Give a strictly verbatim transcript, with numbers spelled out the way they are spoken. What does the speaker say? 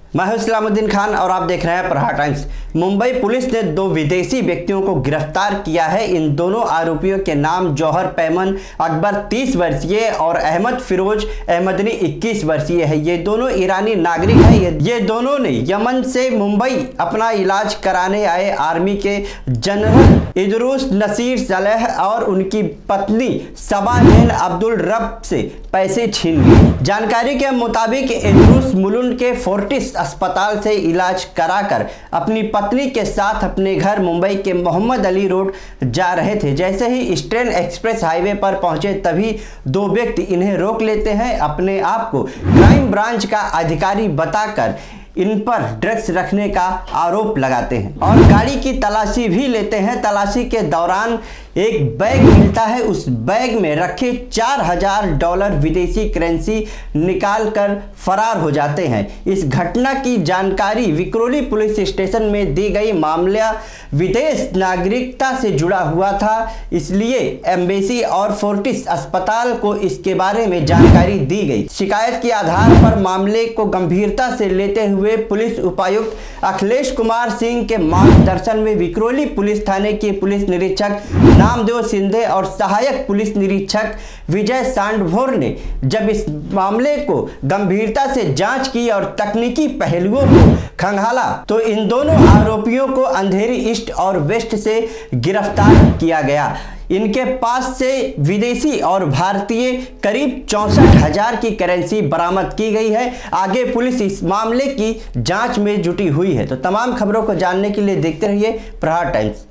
मैं हूं सलामुद्दीन खान और आप देख रहे हैं प्रहार टाइम्स। मुंबई पुलिस ने दो विदेशी व्यक्तियों को गिरफ्तार किया है। इन दोनों आरोपियों के नाम जौहर पैमन अकबर तीस वर्षीय और अहमद फिरोज अहमदनी इक्कीस वर्षीय है। ये दोनों ईरानी नागरिक हैं। ये, ये दोनों ने यमन से मुंबई अपना इलाज कराने आए आर्मी के जनरल इदरूस नसीर सलेह और उनकी पत्नी सबा जैन अब्दुल रब से पैसे छीन लिए। जानकारी के मुताबिक इदरूस मुलुंड के फोर्टिस अस्पताल से इलाज कराकर अपनी पत्नी के साथ अपने घर मुंबई के मोहम्मद अली रोड जा रहे थे। जैसे ही ईस्टर्न एक्सप्रेस हाईवे पर पहुंचे तभी दो व्यक्ति इन्हें रोक लेते हैं। अपने आप को क्राइम ब्रांच का अधिकारी बताकर इन पर ड्रग्स रखने का आरोप लगाते हैं और गाड़ी की तलाशी भी लेते हैं। तलाशी के दौरान एक बैग मिलता है। उस बैग में रखे चार हजार डॉलर विदेशी करेंसी निकालकर फरार हो जाते हैं। इस घटना की जानकारी विक्रोली पुलिस स्टेशन में दी गई। मामला विदेश नागरिकता से जुड़ा हुआ था, इसलिए एम्बेसी और फोर्टिस अस्पताल को इसके बारे में जानकारी दी गई। शिकायत के आधार पर मामले को गंभीरता से लेते हुए पुलिस उपायुक्त अखिलेश कुमार सिंह के मार्गदर्शन में विक्रोली पुलिस थाने के पुलिस निरीक्षक नामदेव सिंधे और सहायक पुलिस निरीक्षक विजय सांडभोर ने जब इस मामले को गंभीरता से जांच की और तकनीकी पहलुओं को खंगाला तो इन दोनों आरोपियों को अंधेरी ईस्ट और वेस्ट से गिरफ्तार किया गया। इनके पास से विदेशी और भारतीय करीब चौंसठ हजार की करेंसी बरामद की गई है। आगे पुलिस इस मामले की जांच में जुटी हुई है। तो तमाम खबरों को जानने के लिए देखते रहिए प्रहार टाइम्स।